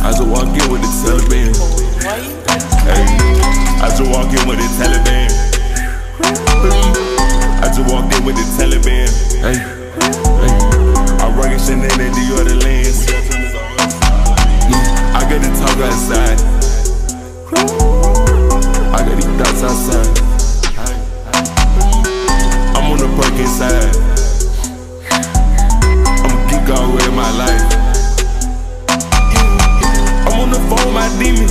I just walk in with the Taliban. Hey, I just walk in with the Taliban. I just walked in with the Taliban. Hey, I rugged Chanel in the other lands. I got the talk outside. I got these thoughts outside. I'm on the perk inside. I'm a geek all way in my life. I'm on the phone with my demon.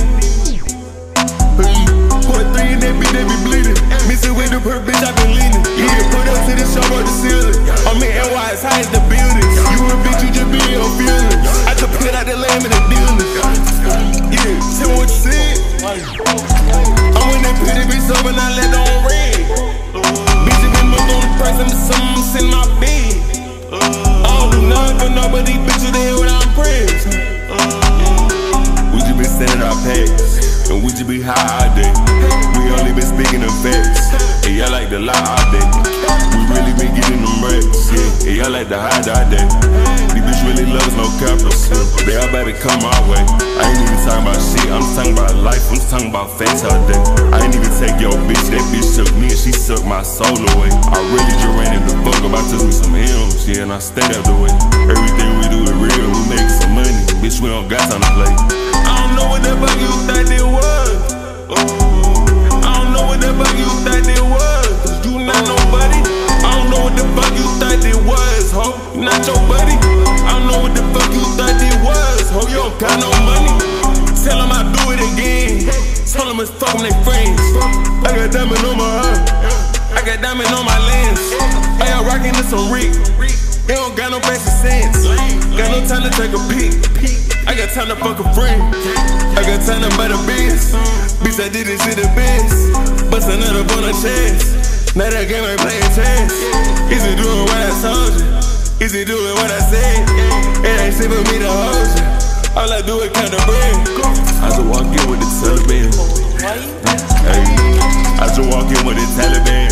Put 3 in that bitch, they be bleeding. Missing with the perk, bitch, I been leaning. Yeah, put up to the show on the ceiling. I'm in NY, as high as the building. You a bitch, you just be in your feelings. I just put out the lamb in the dealers. Yeah, tell me what you said. I'm in that pretty bitch up and I let on red. Bitch, you been moved on the price, I'm send my bed. I don't do nothing for nobody, bitches, they hear what I'm praised. We just been sending our packs, and we just be high all day. We only been speaking of facts, and y'all like to lie all day. We really been getting them racks, yeah, and y'all like to hide all day. These bitch really loves no cappers, they all better come our way. I ain't even talking about shit, I'm talking about life, I'm talking about facts all day. I ain't even take your bitch, that bitch took me and she sucked my soul away. I really just ran in the book about touch me some M's, yeah, and I stayed out the way. Everything we do is real, we make some money, bitch, we don't got time to play. I don't know what that fuck you thought it was. I don't know what the fuck you thought it was. Cause you not nobody. I don't know what the fuck you thought it was, ho. You not your buddy. I don't know what the fuck you thought it was, ho. You don't got no money. Tell them I do it again. Tell them it's fuck them they friends. I got diamond on my heart. I got diamond on my lens. I got rockin' this on Rick. He don't got no basic sense. Got no time to take a peek. I got time to fuck a friend. I got time to buy the biz. Bitch, I did this shit the best. Bust another up on the chest. Now that game ain't playing chess. Is it doing what I told you? Is it doing what I said? It ain't shit for me to hold you. All I do is count the bread. I just walk in with the Taliban. Hey, I just walk in with the Taliban.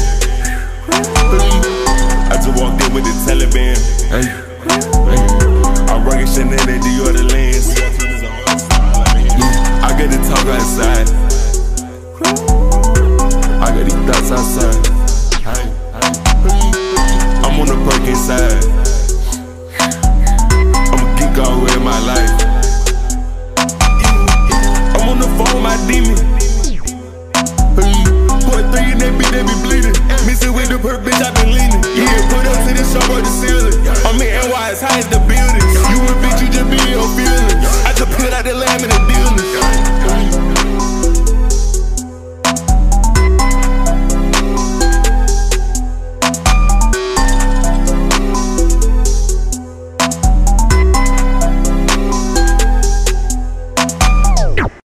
I just walked in with the Taliban. Hey, I'm rugged Chanel in the other lands.